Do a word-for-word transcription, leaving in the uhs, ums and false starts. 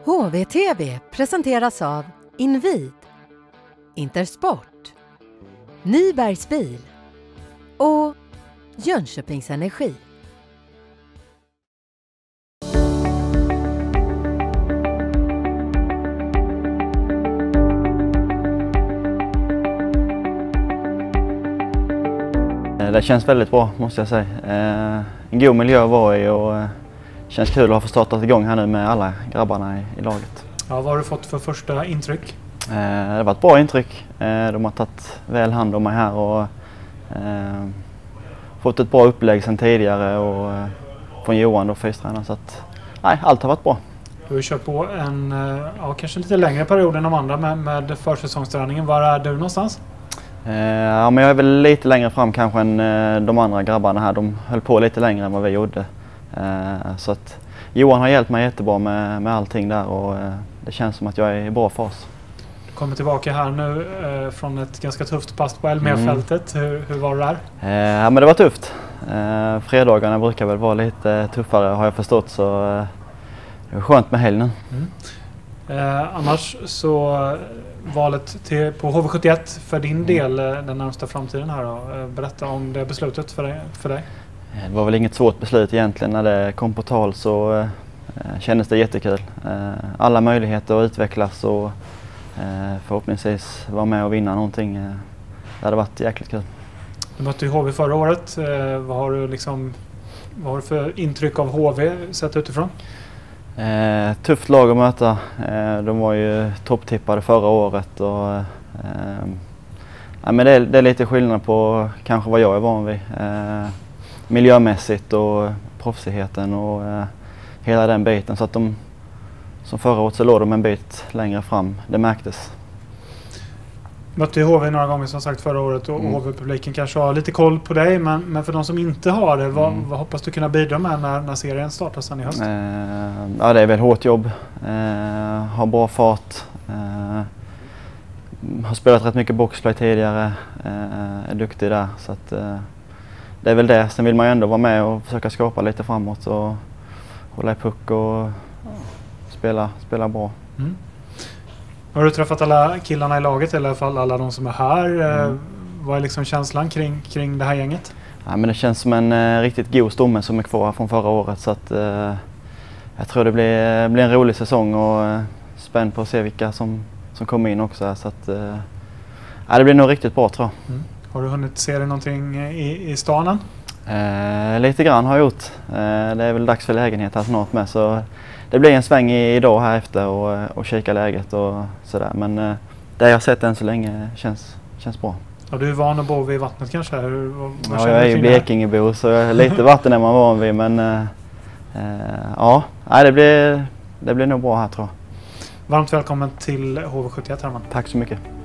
H V T V presenteras av Invid, Intersport, Nybergs bil och Jönköpings Energi. Det känns väldigt bra, måste jag säga. En god miljö att vara i och det känns kul att ha fått startat igång här nu med alla grabbarna i, i laget. Ja, vad har du fått för första intryck? Det har varit bra intryck. De har tagit väl hand om mig här och fått ett bra upplägg sedan tidigare och från Johan och fystränaren, så att nej, allt har varit bra. Du har kört på en ja, kanske lite längre period än de andra med, med försäsongsträningen. Var är du någonstans? Ja, men jag är väl lite längre fram kanske än de andra grabbarna här. De höll på lite längre än vad vi gjorde. Så att Johan har hjälpt mig jättebra med, med allting där och det känns som att jag är i bra fas. Du kommer tillbaka här nu eh, från ett ganska tufft pass på Elmia-fältet. Mm. Hur, hur var det där? Ja, men det var tufft. Fredagarna brukar väl vara lite tuffare, har jag förstått, så det är skönt med helgen. Mm. Eh, annars så valet till, på H V sjuttioett för din del den närmsta framtiden här då. Berätta om det beslutet för dig, för dig. Det var väl inget svårt beslut egentligen. När det kom på tal så eh, kändes det jättekul. Eh, alla möjligheter att utvecklas och eh, förhoppningsvis vara med och vinna någonting. Eh, det hade varit jäkligt kul. Du mötte ju H V förra året. Eh, vad har du liksom, vad har du för intryck av H V sett utifrån? Eh, tufft lag att möta. Eh, de var ju topptippade förra året. Och, eh, ja, men det, är, det är lite skillnad på kanske vad jag är van vid. Eh, miljömässigt och proffsigheten och eh, hela den biten. Så att de, som förra året så låg de en bit längre fram. Det märktes. Mötte ju H V några gånger som sagt förra året och mm. H V-publiken kanske har lite koll på dig, men, men för de som inte har det, vad, mm. vad hoppas du kunna bidra med när, när serien startar sen i höst? Eh, ja, det är väl hårt jobb, eh, har bra fart, eh, har spelat rätt mycket boxplay tidigare, eh, är duktig där, så att eh, det är väl det. Sen vill man ju ändå vara med och försöka skapa lite framåt och hålla i puck och spela, spela bra. Mm. Har du träffat alla killarna i laget, eller i alla fall alla de som är här? Mm. Vad är liksom känslan kring, kring det här gänget? Ja, men det känns som en eh, riktigt god stomme som är kvar från förra året. Så att, eh, jag tror det blir, blir en rolig säsong och eh, spänd på att se vilka som, som kommer in också. Här, så att, eh, ja, det blir nog riktigt bra, tror jag. Mm. Har du hunnit se dig någonting i, i stan än? Eh, lite grann har jag gjort. Eh, det är väl dags för lägenhet här snart med. Så det blir en sväng i, idag här efter och, och kika läget och sådär. Men eh, det jag har sett än så länge känns, känns bra. Ja, du är van att bo vid vattnet kanske? Hur, vad, vad ja, jag är ju Blekingebo så lite vatten är man van vid. Men eh, eh, ja, det blir, det blir nog bra här, tror jag. Varmt välkommen till H V sjuttioett, Herman. Tack så mycket.